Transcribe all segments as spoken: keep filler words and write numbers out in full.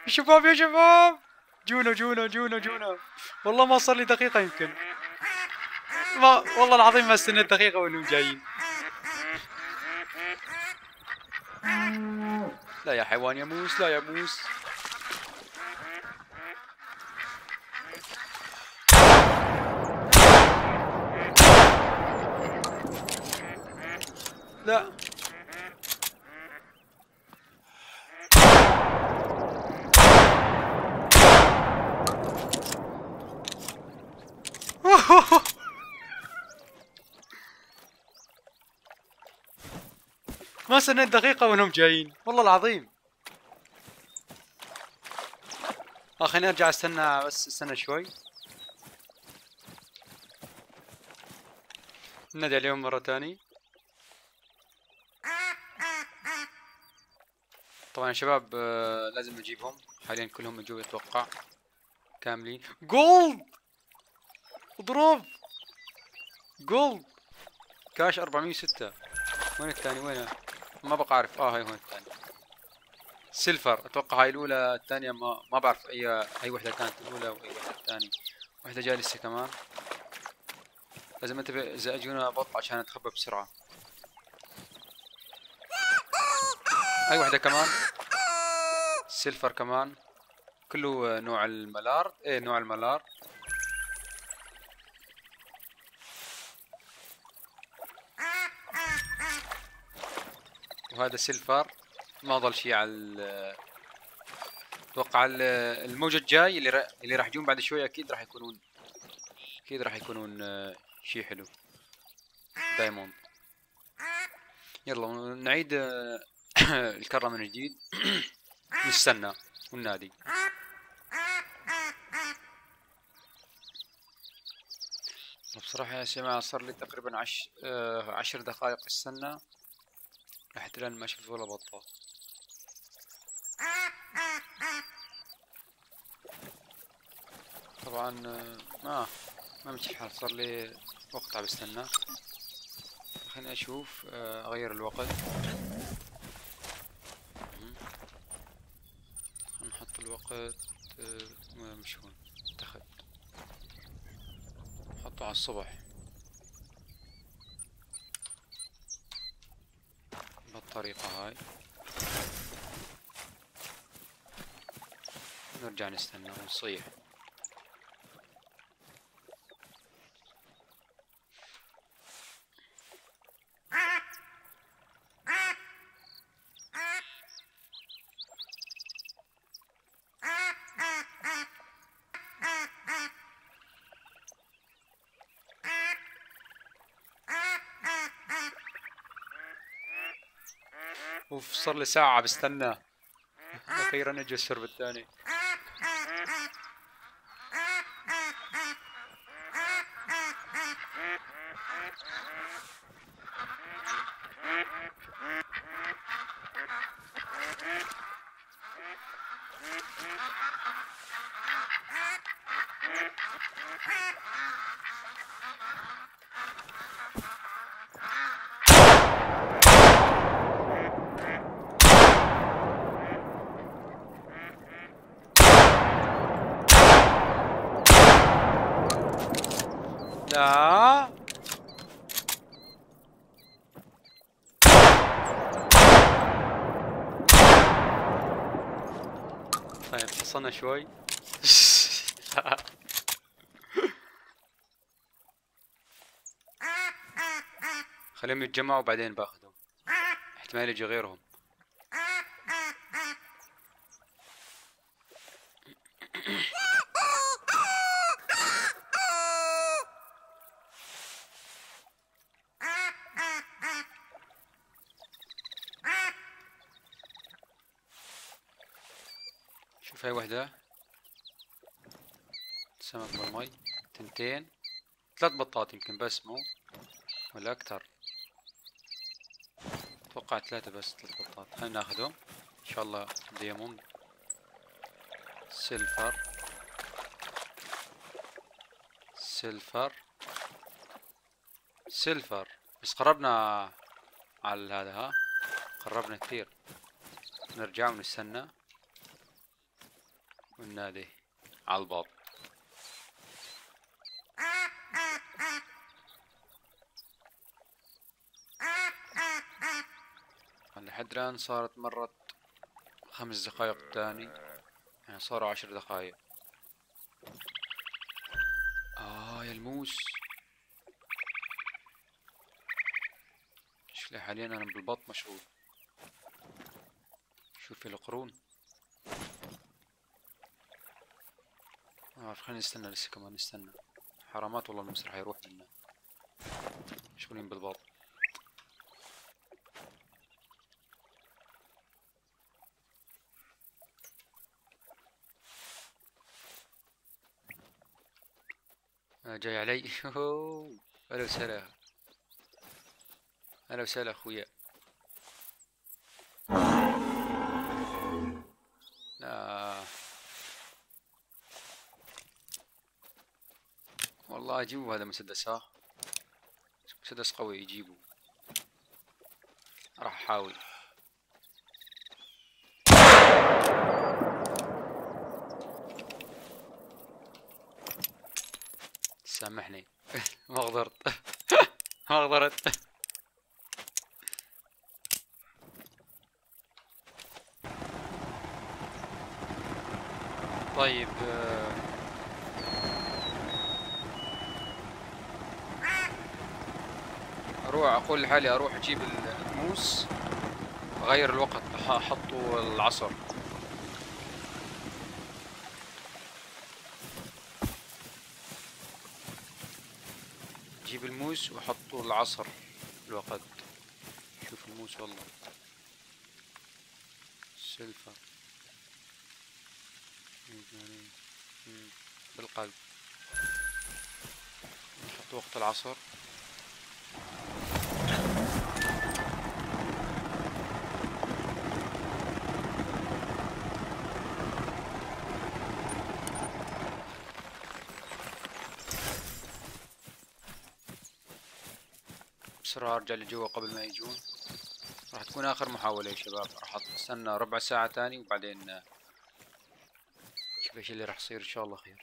شباب يا شباب، جونا جونا جونا جونا. والله ما صار لي دقيقة يمكن، ما والله العظيم ما استنيت دقيقة وانهم جايين. لا يا حيوان يا موس، لا يا موس. لا ما استنيت دقيقة وانهم جايين والله العظيم. اه خليني ارجع استنى، بس استنى شوي. نادي عليهم مرة تاني. طبعا يا شباب آه لازم نجيبهم، حاليا كلهم اجوا يتوقع كاملين. جولد اضرب جولد كاش أربعمية وستة. وين الثاني وينه؟ ما بقى اعرف. اه هاي هون الثاني. سيلفر اتوقع هاي الاولى، الثانية ما ما بعرف اي اي وحدة كانت الاولى واي وحدة الثانية. وحدة جاي لسه كمان. لازم انتبه اذا اجونا بط عشان اتخبى بسرعة. اي وحدة كمان. سيلفر كمان. كله نوع الملار، ايه نوع الملار. وهذا سيلفر. ما ضل شي على اتوقع الموجة الجاي اللي را... اللي راح يجون بعد شوي اكيد راح يكونون، اكيد راح يكونون شي حلو. دايموند. يلا نعيد الكرة من جديد. نستنى والنادي. بصراحة يا جماعة صار لي تقريبا عش... آه عشر دقائق استنى لحتى الآن ما شفت ولا بطة. طبعا ما ما مشي الحال، صار لي وقت عم بستنى. خليني اشوف اغير الوقت. نحط الوقت مش هون، اتخذ نحطه على الصبح بالطريقة هاي. نرجع نستنى ونصيح. اوف صار لي ساعة بستنى، اخيرا اجى السرب الثاني. لا طيب حصلنا شوي. خليهم يتجمعوا وبعدين باخذهم، احتمال يجي غيرهم. شوف هاي وحدة سمك بالمي، تنتين ثلاث بطات يمكن بس، مو ولا اكثر. اتوقع ثلاثة بس، ثلاث بطات. خلينا ناخذهم ان شاء الله. ديموند، سيلفر، سيلفر، سيلفر. بس قربنا على هذا، ها قربنا كثير. نرجع ونستنى. والنادي على الباب. لحد الآن صارت مرت خمس دقائق تاني، يعني صاروا عشر دقائق. آه يا الموس، شكلي حاليا أنا بالبط مشغول. شوف القرون. آه خلينا نستنى لسه كمان نستنى. حرامات والله الموس راح يروح منا، مشغولين بالبط. آه جاي علي. هلا وسهلا، هلا وسهلا اخويا. لا والله جيبوا هذا مسدس، ها مسدس قوي يجيبوا. راح احاول. سامحني. ما قدرت. ما قدرت. طيب آه، اروح اقول لحالي اروح اجيب الموس، اغير الوقت، احطه العصر. جيب الموس وحطه العصر الوقت. شوف الموس والله سلفر بالقلب. نحط وقت العصر. بسرعة ارجع لجوا قبل ما يجون. راح تكون اخر محاولة يا شباب، راح استنى ربع ساعة تاني وبعدين شوف ايش اللي راح يصير. ان شاء الله خير.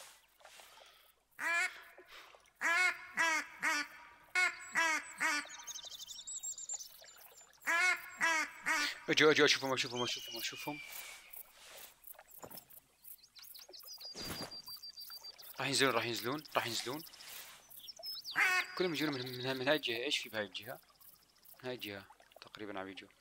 اجوا اجوا اشوفهم اشوفهم اشوفهم اشوفهم. راح ينزلون راح ينزلون راح ينزلون. كلهم يجون من من, من هاي الجهة. ايش في بهاي الجهة؟ هاي الجهة تقريبا عم يجوا.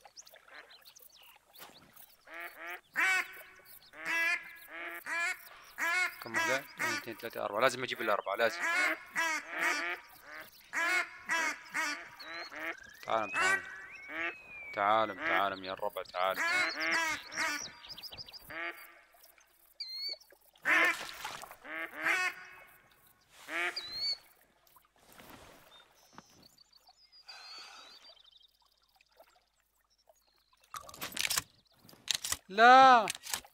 كم واحدة؟ واحد اثنين ثلاثة أربعة. لازم أجيب الأربعة لازم. تعالم تعالم تعالم تعالم يا الربع تعالم. لا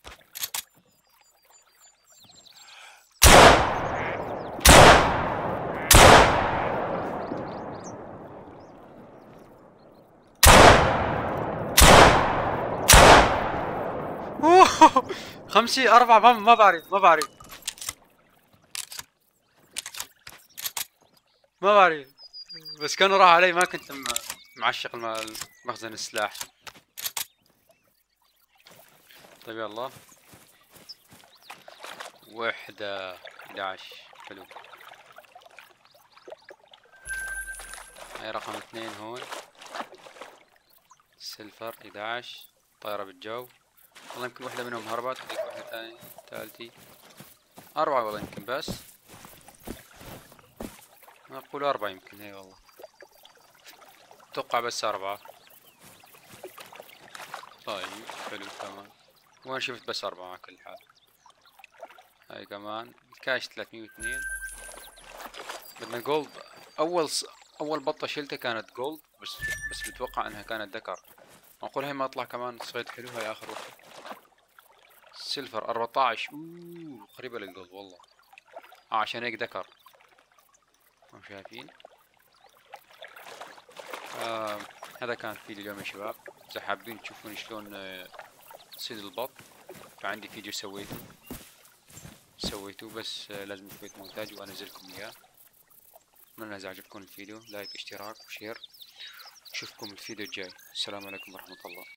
خمسة أربعة ما ما بعرف ما بعرف ما بعرف بس كانوا راح علي. ما كنت م- معشق الم- مخزن السلاح. طيب يلا وحدة احد عشر. حلو. هاي رقم اثنين هون. سيلفر احد عشر. طايرة بالجو. والله يمكن واحدة منهم هربت. هذيك واحدة ثانية ثالثي. أربعة والله يمكن بس. أقول أربعة يمكن. هي والله أتوقع بس أربعة. طيب حلو تمام. وأنا شفت بس أربعة على كل حال. هاي كمان الكاش ثلاثمية واثنين. بدنا جولد. أول ص... أول بطة شلتها كانت جولد بس بس بتوقع إنها كانت ذكر. أقول هاي ما أطلع كمان صيد حلو. هاي آخر واحدة. سيلفر أربعة عشر. أوه قريبة للجولد والله. آه عشان هيك ذكر. هم شايفين. آه هذا كان فيديو اليوم يا شباب. إذا حابين تشوفون شلون آه، صيد البط فعندي فيديو سويته. سويتوه، بس آه، لازم شوية مونتاج وانزلكم اياه. اتمنى اذا عجبكم الفيديو لايك اشتراك وشير. اشوفكم الفيديو الجاي. السلام عليكم ورحمة الله.